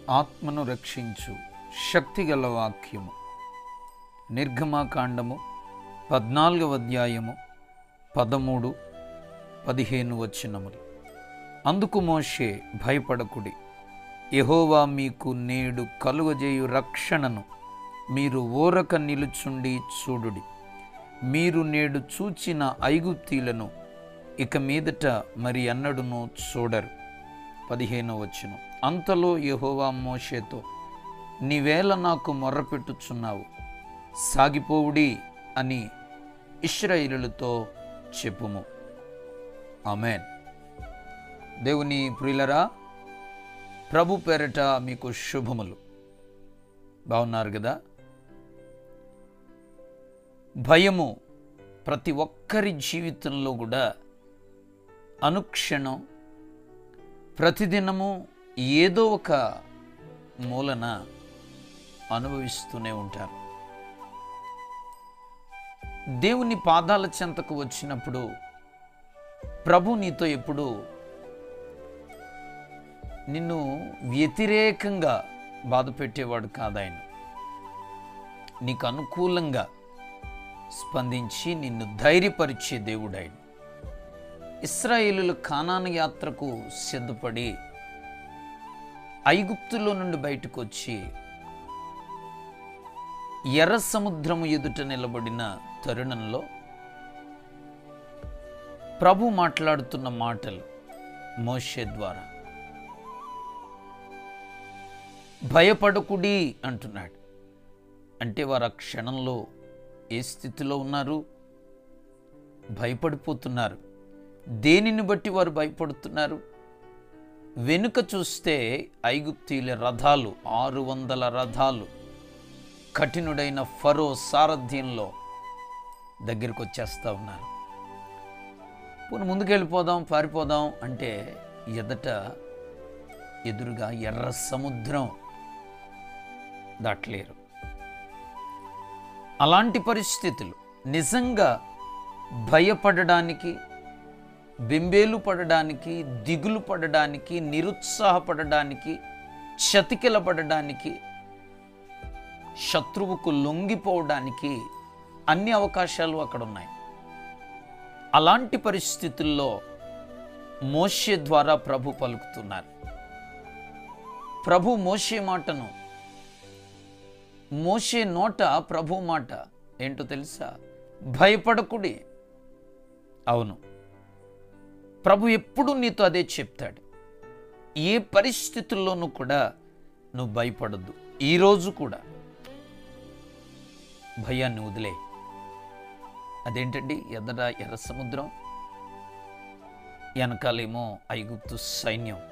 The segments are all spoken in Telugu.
ఆత్మను రక్షించు శక్తిగల వాక్యము. నిర్గమాకాండము 14వ అధ్యాయము 13, 15 వచనములు. అందుకు మోషే, భయపడకుడి, యెహోవా మీకు నేడు కలుగజేయు రక్షణను మీరు ఊరక నిలుచుండి చూడుడి. మీరు నేడు చూచిన ఐగుప్తీలను ఇక మీదట మరి అన్నడును చూడరు. 15వ వచనం. అంతలో యెహోవా మోషేతో, నీవేళ నాకు మొర్రపెట్టుచున్నావు, సాగిపోవుడి అని ఇశ్రాయేలులతో చెప్పుము. ఆమేన్. దేవుని ప్రియులరా, ప్రభు పేరట మీకు శుభములు. బాగున్నారు కదా? భయము ప్రతి ఒక్కరి జీవితంలో కూడా అనుక్షణం, ప్రతిదినము ఏదో ఒక మూలన అనుభవిస్తూనే ఉంటారు. దేవుని పాదాల చెంతకు వచ్చినప్పుడు ప్రభు నీతో ఎప్పుడు నిన్ను వ్యతిరేకంగా బాధ పెట్టేవాడు కాదాయన. నీకు అనుకూలంగా స్పందించి నిన్ను ధైర్యపరిచే దేవుడు ఆయన. ఇశ్రాయేలులు కానాను యాత్రకు సిద్ధపడి ఐగుప్తులో నుండి బయటకు వచ్చి ఎర్ర సముద్రము ఎదుట నిలబడిన తరుణంలో ప్రభు మాట్లాడుతున్న మాటలు మోషే ద్వారా, భయపడకుడి అంటున్నాడు. అంటే వారు ఆ క్షణంలో ఏ స్థితిలో ఉన్నారు? భయపడిపోతున్నారు. దేనిని బట్టి వారు భయపడుతున్నారు? వెనుక చూస్తే ఐగుప్తీయుల రథాలు, 600 రథాలు కఠినుడైన ఫరో సారథ్యంలో దగ్గరికి వచ్చేస్తూ ఉన్నారు. పోనీ ముందుకెళ్ళిపోదాం, పారిపోదాం అంటే ఎదురుగా ఎర్ర సముద్రం దాటలేరు. అలాంటి పరిస్థితులు నిజంగా భయపడడానికి, బెంబేలు పడడానికి, దిగులు పడడానికి, నిరుత్సాహపడడానికి, చతికిలపడడానికి, శత్రువుకు లొంగిపోవడానికి అన్ని అవకాశాలు అక్కడ ఉన్నాయి. అలాంటి పరిస్థితుల్లో మోషే ద్వారా ప్రభు పలుకుతున్నారు. ప్రభు మోషే మాటను, మోషే నోట ప్రభు మాట ఏంటో తెలుసా? భయపడకుడి. అవును, ప్రభు ఎప్పుడు నీతో అదే చెప్తాడు. ఏ పరిస్థితుల్లోనూ కూడా నువ్వు భయపడద్దు. ఈరోజు కూడా భయాన్ని వదిలే. అదేంటండి? ఎర్ర సముద్రం, వెనకాలేమో ఐగుప్తు సైన్యం,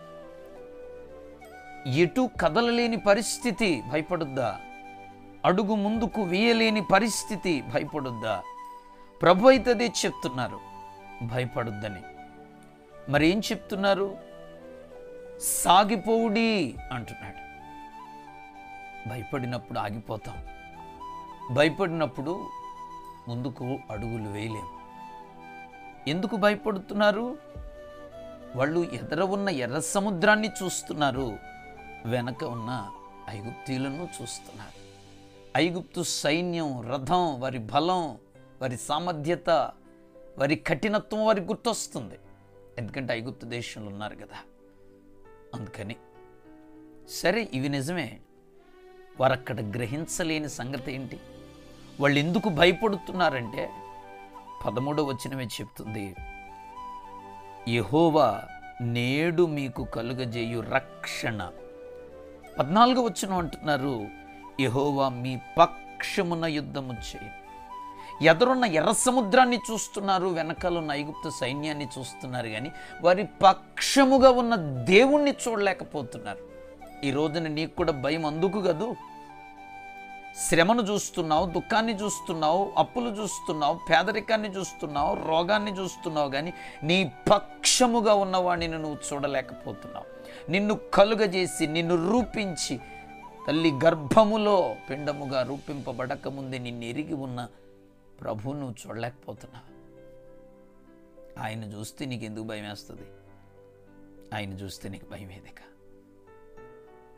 ఎటు కదలలేని పరిస్థితి, భయపడొద్దా? అడుగు ముందుకు వేయలేని పరిస్థితి, భయపడొద్దా? ప్రభు అయితే అదే చెప్తున్నారు, భయపడొద్దని. మరి ఏం చెప్తున్నారు? సాగిపోవుడి అంటున్నాడు. భయపడినప్పుడు ఆగిపోతాం, భయపడినప్పుడు ముందుకు అడుగులు వేయలేం. ఎందుకు భయపడుతున్నారు? వాళ్ళు ఎదుర ఉన్న ఎర్ర సముద్రాన్ని చూస్తున్నారు, వెనక ఉన్న ఐగుప్తీయులను చూస్తున్నారు. ఐగుప్తు సైన్యం, రథం, వారి బలం, వారి సామర్థ్యత, వారి కఠినత్వం వారికి గుర్తొస్తుంది. ఎందుకంటే ఐగుప్తు దేశంలో ఉన్నారు కదా. అందుకని సరే, ఇవి నిజమే. వారు అక్కడ గ్రహించలేని సంగతి ఏంటి? వాళ్ళు ఎందుకు భయపడుతున్నారంటే 13వ వచనమే చెప్తుంది, యెహోవా నేడు మీకు కలుగజేయు రక్షణ. 14వ వచనం అంటున్నారు, యెహోవా మీ పక్షమున యుద్ధము చేయి. ఎదురున్న ఎర్ర సముద్రాన్ని చూస్తున్నారు, వెనకాలన్న ఐగుప్తు సైన్యాన్ని చూస్తున్నారు, కానీ వారి పక్షముగా ఉన్న దేవుణ్ణి చూడలేకపోతున్నారు. ఈ రోజున నీకు కూడా భయం అందుకు కదూ. శ్రమను చూస్తున్నావు, దుఃఖాన్ని చూస్తున్నావు, అప్పులు చూస్తున్నావు, పేదరికాన్ని చూస్తున్నావు, రోగాన్ని చూస్తున్నావు, కానీ నీ పక్షముగా ఉన్నవాడిని నువ్వు చూడలేకపోతున్నావు. నిన్ను కలుగజేసి, నిన్ను రూపించి, తల్లి గర్భములో పిండముగా రూపింపబడక ముందే నిన్ను ఎరిగి ఉన్న ప్రభువు నువ్వు చూడలేకపోతున్నావు. ఆయన చూస్తే నీకు ఎందుకు భయం వేస్తుంది? ఆయన చూస్తే నీకు భయం ఏదిక?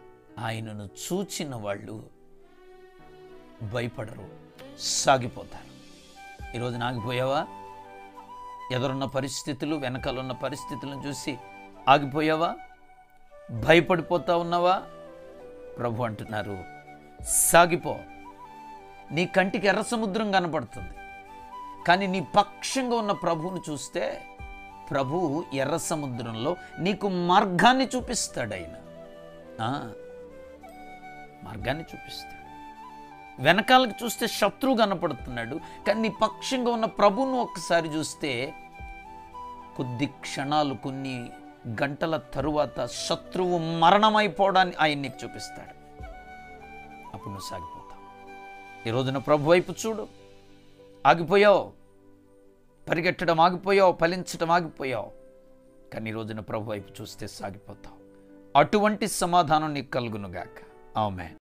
ఆయనను చూచిన వాళ్ళు భయపడరు, సాగిపోతారు. ఈరోజు ఆగిపోయావా? ఎదురున్న పరిస్థితులు, వెనకాలన్న పరిస్థితులను చూసి ఆగిపోయావా? భయపడిపోతా ఉన్నావా? ప్రభు అంటున్నారు, సాగిపో. నీ కంటికి ఎర్ర సముద్రం కనపడుతుంది, కానీ నీ పక్షంగా ఉన్న ప్రభువును చూస్తే ప్రభువు ఎర్ర సముద్రంలో నీకు మార్గాన్ని చూపిస్తాడు. ఆయన మార్గాన్ని చూపిస్తాడు. వెనకాలకు చూస్తే శత్రువు కనపడుతున్నాడు, కానీ నీ పక్షంగా ఉన్న ప్రభువును ఒక్కసారి చూస్తే కొద్ది క్షణాలు, కొన్ని గంటల తరువాత శత్రువు మరణమైపోవడాన్ని ఆయన నీకు చూపిస్తాడు. అప్పుడు నువ్వు సాగిపోతావు. ఈ రోజున ప్రభు వైపు చూడు. ఆగిపోయావు, పరిగెట్టడం ఆగిపోయావు, ఫలించడం ఆగిపోయావు, కానీ ఈ రోజున ప్రభు వైపు చూస్తే సాగిపోతావు. అటువంటి సమాధానం నీకు కలుగునుగాక. ఆమేన్.